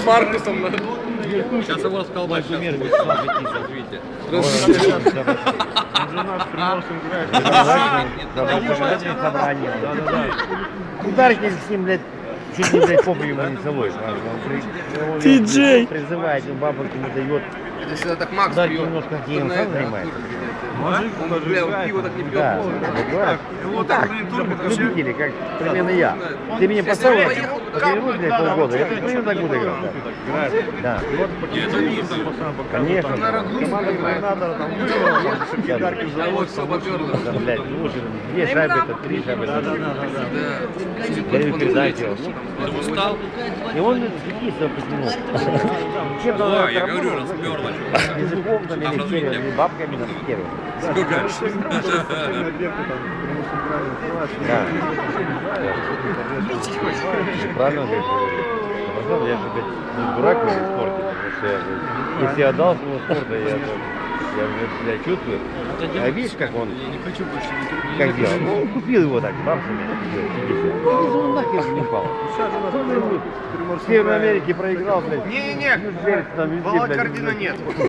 С Маркусом. Сейчас его расколбать. Видите? Он же нас приносим играть. Ударите с ним, блядь, чуть не, блядь, попу ему не целует. Ти-Джей! Призывает, бабок ему дает. Это всегда так Макс Дать пьет. немножко где он сам занимается. Мужик, он даже Бля, он играет. пиво так не пьет. Да, говорят. Вот так, Любители, как примерно я. Ты меня поставил, повернуть, блядь, полгода, я примерно так буду играть. Да. Конечно. Команда губернатора там выиграла, секретарки в завод. Все поперло. Да, блядь, лучше 2 шайбы, это 3 шайбы. Даю передачу. Он устал? И он скипится потянул. Чем-то Ой, я говорю, расперло. языком там или хером, или бабками там хером. Да. Правильно говорит. Я же, блядь, не дурак в этом спорте, потому что если я отдал своего спорта, я блядь, чувствую. А видишь, как он, как делал? Ну, он купил его так, бабцами. Он нахер не упал. В Северной Америке проиграл, блядь. Не-не-не, Ну, там везде, Володя блядь, Кардина нет.